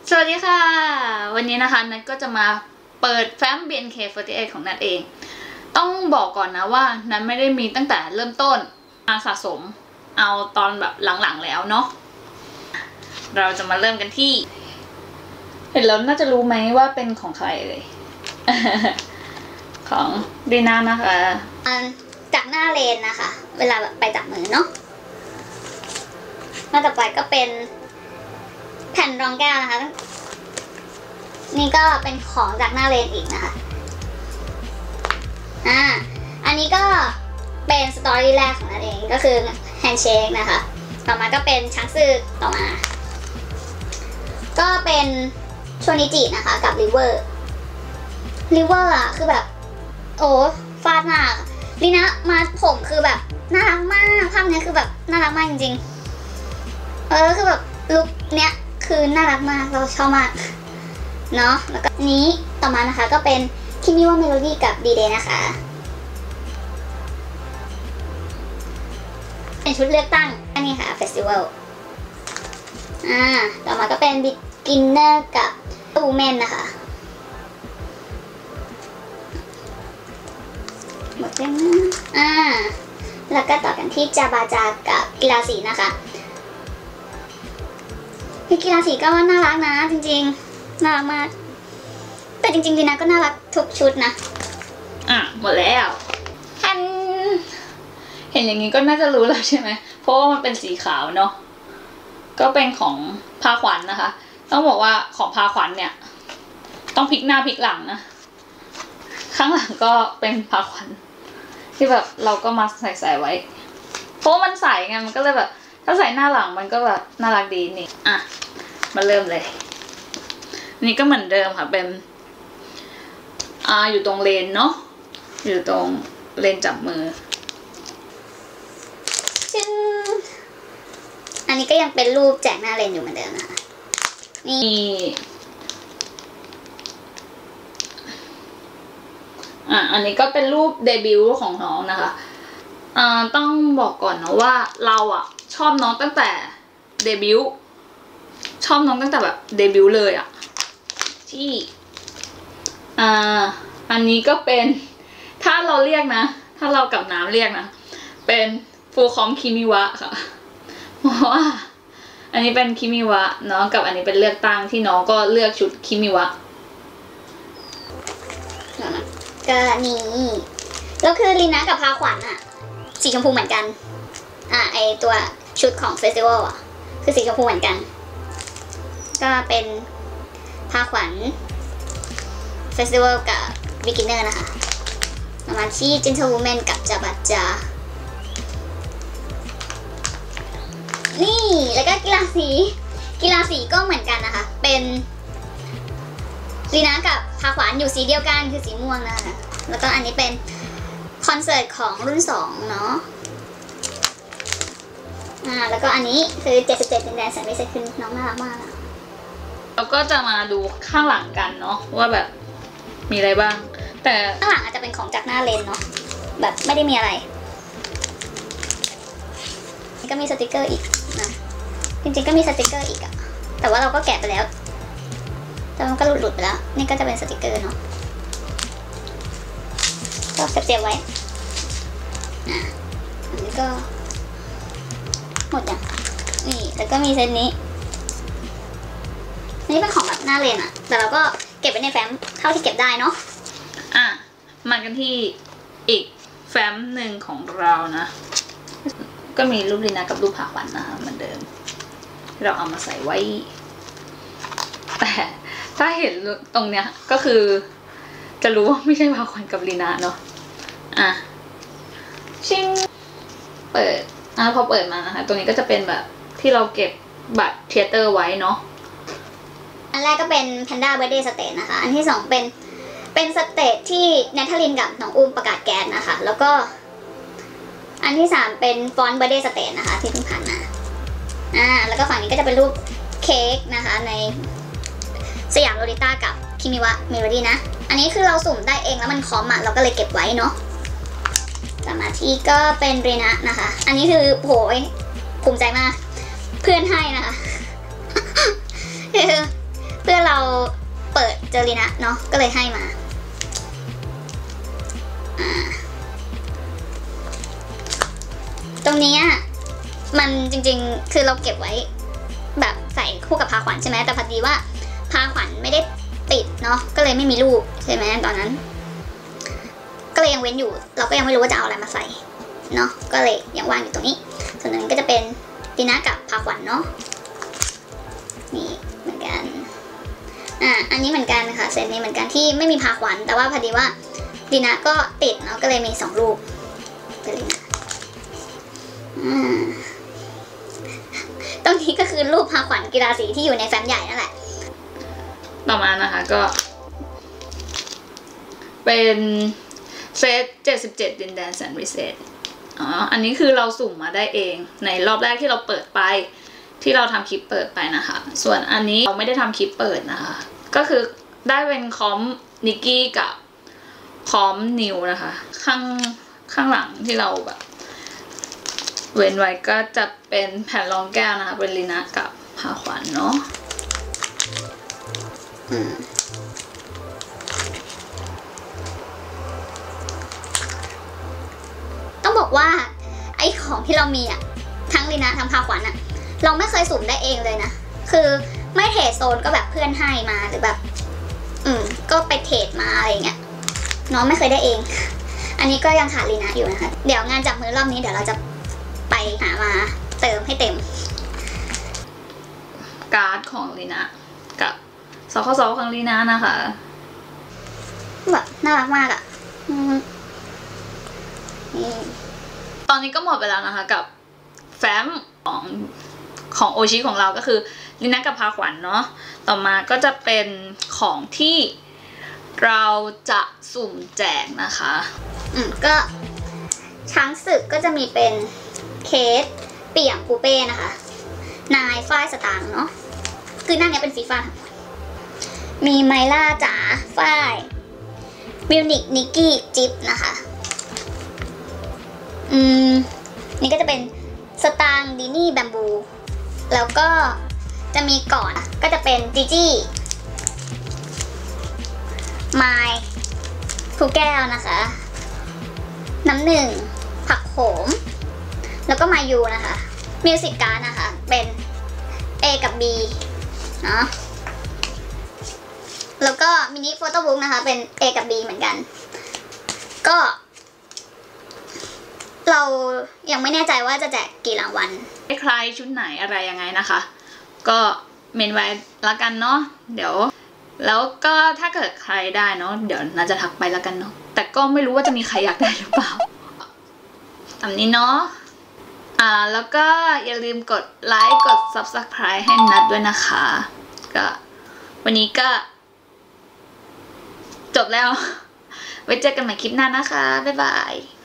สวัสดีค่ะวันนี้นะคะนัทก็จะมาเปิดแฟ้ม BNK48 ของนัทเองต้องบอกก่อนนะว่านัทไม่ได้มีตั้งแต่เริ่มต้นมาสะสมเอาตอนแบบหลังๆแล้วเนาะเราจะมาเริ่มกันที่เห็นแล้วน่าจะรู้ไหมว่าเป็นของใครเลย ของดีน่านะคะจากหน้าเลนนะคะเวลาไปจับมือเนาะหน้าต่อไปก็เป็นแผ่นรองแก้วนะคะนี่ก็เป็นของจากหน้าเลนอีกนะคะอันนี้ก็เป็นสตอรี่แรกของนั่นเองก็คือแฮนด์เชคนะคะต่อมาก็เป็นช้างซื่อต่อมาก็เป็นโชนิจินะคะกับริเวอร์อะคือแบบโอ้ฟาดมากลีนะมาผมคือแบบน่ารักมากภาพนี้คือแบบน่ารักมากจริงๆคือแบบลุคเนี้ยคือน่ารักมากเราชอบมากเนาะแล้วก็นี้ต่อมานะคะก็เป็นคิมิวะเมโลดี้กับดีเดย์นะคะเป็นชุดเลือกตั้งอันนี้ค่ะเฟสติวัลต่อมาก็เป็นบิ๊กินเนอร์กับวูแมนนะคะหมดแล้วนะแล้วก็ต่อกันที่จาบาจากับกีฬาสีนะคะกีฬาสีก็ว่าน่ารักนะจริงๆน่ารักมากแต่จริงๆดีนะก็น่ารักทุกชุดนะหมดแล้วเห็นอย่างนี้ก็น่าจะรู้แล้วใช่ไหมเพราะว่ามันเป็นสีขาวเนาะก็เป็นของพาขวัญ นะคะต้องบอกว่าของพาขวัญเนี่ยต้องพลิกหน้าพลิกหลังนะข้างหลังก็เป็นพาขวัญที่แบบเราก็มาใส่ไว้เพราะมันใส่ไงมันก็เลยแบบถ้าใส่หน้าหลังมันก็แบบน่ารักดีนี่มาเริ่มเลยนี่ก็เหมือนเดิมค่ะเป็นอยู่ตรงเลนเนาะอยู่ตรงเลนจับมืออันนี้ก็ยังเป็นรูปแจกหน้าเลนอยู่เหมือนเดิมนะคะนี่อันนี้ก็เป็นรูปเดบิวต์ของน้องนะคะต้องบอกก่อนนะว่าเราชอบน้องตั้งแต่เดบิวต์ชอบน้องตั้งแต่แบบเดบิวต์เลยที่อันนี้ก็เป็นถ้าเราเรียกนะถ้าเรากับน้ำเรียกนะเป็นฟูคอมคิมิวะค่ะเพราะว่าอันนี้เป็นคิมิวะน้องกับอันนี้เป็นเลือกตั้งที่น้องก็เลือกชุดคิมิวะก็นี่แล้วคือลีนะกับพาขวัญสีชมพูเหมือนกันไอตัวชุดของเฟสติวัลคือสีชมพูเหมือนกันก็เป็นพาขวัญเฟสติวัลกับบิ๊กินเนอร์นะคะประมาณที่ Gentlewoman กับจาบัจจานี่แล้วก็กีฬาสีก็เหมือนกันนะคะเป็นลีนะกับพาขวัญอยู่สีเดียวกันคือสีม่วงนะคะแล้วก็อันนี้เป็นคอนเสิร์ตของรุ่น2เนาะแล้วก็อันนี้คือ77ดินแดนแสนวิเศษคือน้องน่ารักมากเราก็จะมาดูข้างหลังกันเนาะว่าแบบมีอะไรบ้างแต่ข้างหลังอาจจะเป็นของจากหน้าเลนเนาะแบบไม่ได้มีอะไรก็มีสติกเกอร์อีกนะจริงๆก็มีสติกเกอร์อีกแต่ว่าเราก็แกะไปแล้วแต่มันก็หลุดไปแล้วนี่ก็จะเป็นสติกเกอร์เนาะก็เก็บไว้อันนี้ก็หมดอย่างนี่แล้วก็มีเซตนี้นี่เป็นของแบบหน้าเลนแต่เราก็เก็บไว้ในแฟ้มเท่าที่เก็บได้เนาะมากันที่อีกแฟ้มหนึ่งของเรานะก็มีรูปลีนะกับรูปผาขวัญนะคะเหมือนเดิมเราเอามาใส่ไว้แต่ถ้าเห็นตรงเนี้ยก็คือจะรู้ว่าไม่ใช่ผาขวัญกับลีนะเนาะชิงเปิดพอเปิดมานะคะตรงนี้ก็จะเป็นแบบที่เราเก็บบัตรเทเตอร์ไว้เนาะอันแรกก็เป็น Panda Birthday Stage นะคะอันที่2เป็นสเตจที่เนทาลินกับน้องอุ้มประกาศแก๊สนะคะแล้วก็อันที่3เป็นฟอนต์ Birthday Stage นะคะที่เพิ่งผ่านมาแล้วก็ฝั่งนี้ก็จะเป็นรูปเค้กนะคะในสยามโลลิต้ากับคิมิวะเมโลดี้นะอันนี้คือเราสุ่มได้เองแล้วมันคอมเราก็เลยเก็บไว้เนาะต่อมาที่ก็เป็นเรนะนะคะอันนี้คือโหยภูมิใจมากเพื่อนให้นะคะคือเจอลีนะเนาะก็เลยให้มาตรงนี้มันจริงๆคือเราเก็บไว้แบบใส่คู่กับพาขวัญใช่ไหมแต่พอดีว่าพาขวัญไม่ได้ติดเนาะก็เลยไม่มีรูปใช่ไหมตอนนั้นก็เลยยังเว้นอยู่เราก็ยังไม่รู้ว่าจะเอาอะไรมาใส่เนาะก็เลยยังวางอยู่ตรงนี้ส่วนหนึ่งก็จะเป็นลีนะกับพาขวัญเนาะนี่เหมือนกันอันนี้เหมือนกันค่ะเซตนี้เหมือนกันที่ไม่มีพาขวัญแต่ว่าพอดีว่าลีนะก็ติดเนาะก็เลยมี2รูปเป็นลีนะตรงนี้ก็คือรูปพาขวัญกีฬาสีที่อยู่ในแฟ้มใหญ่นั่นแหละต่อมานะคะก็เป็นเซต77ดินแดนแสนวิเศษอันนี้คือเราสุ่มมาได้เองในรอบแรกที่เราเปิดไปที่เราทำคลิปเปิดไปนะคะส่วนอันนี้เราไม่ได้ทำคลิปเปิดนะคะก็คือได้เป็นคอมนิกกี้กับคอมนิวนะคะข้างหลังที่เราแบบเว้นไว้ก็จะเป็นแผ่นรองแก้วนะคะเป็นลีนะกับพาขวัญเนาะต้องบอกว่าไอ้ของที่เรามีทั้งลีนะทั้งพาขวัญเราไม่เคยสุ่มได้เองเลยนะคือไม่เทรดโซนก็แบบเพื่อนให้มาหรือแบบก็ไปเทรดมาอะไรเงี้ยน้องไม่เคยได้เองอันนี้ก็ยังขาดลีนะอยู่นะคะเดี๋ยวงานจับมือรอบนี้เดี๋ยวเราจะไปหามาเติมให้เต็มการ์ดของลีนะกับสคสของลีนะนะคะแบบน่ารักมากตอนนี้ก็หมดไปแล้วนะคะกับแฟ้มของโอชิของเราก็คือลีนะกับพาขวัญเนาะต่อมาก็จะเป็นของที่เราจะสุ่มแจกนะคะก็ช้างศึกก็จะมีเป็นเคสเปี่ยมปูเป้นะคะนายฝ้ายสตางค์เนาะคือหน้านี้เป็นฟีฟ่ามีไมล่าจ๋าฝ้ายมิวนิกนิกกี้จิ๊บนะคะนี่ก็จะเป็นสตางค์ดินี่แบมบูแล้วก็จะมีก่อนก็จะเป็นจีจี้ไมล์ครูแก้วนะคะน้ำหนึ่งผักโขมแล้วก็มายูนะคะมิวสิกการ์ดนะคะเป็น A กับ B เนาะแล้วก็มินิโฟโต้บุ๊กนะคะเป็น A กับ B เหมือนกันก็เรายังไม่แน่ใจว่าจะแจกกี่รางวัลใครชุดไหนอะไรยังไงนะคะก็เมนไว้ละกันเนาะเดี๋ยวแล้วก็ถ้าเกิดใครได้เนาะเดี๋ยวน่าจะทักไปละกันเนาะแต่ก็ไม่รู้ว่าจะมีใครอยากได้หรือเปล่าตามนี้เนาะแล้วก็อย่าลืมกดไลค์กด Subscribe ให้นัดด้วยนะคะก็วันนี้ก็จบแล้วไว้เจอกันใหม่คลิปหน้านะคะบ๊ายบาย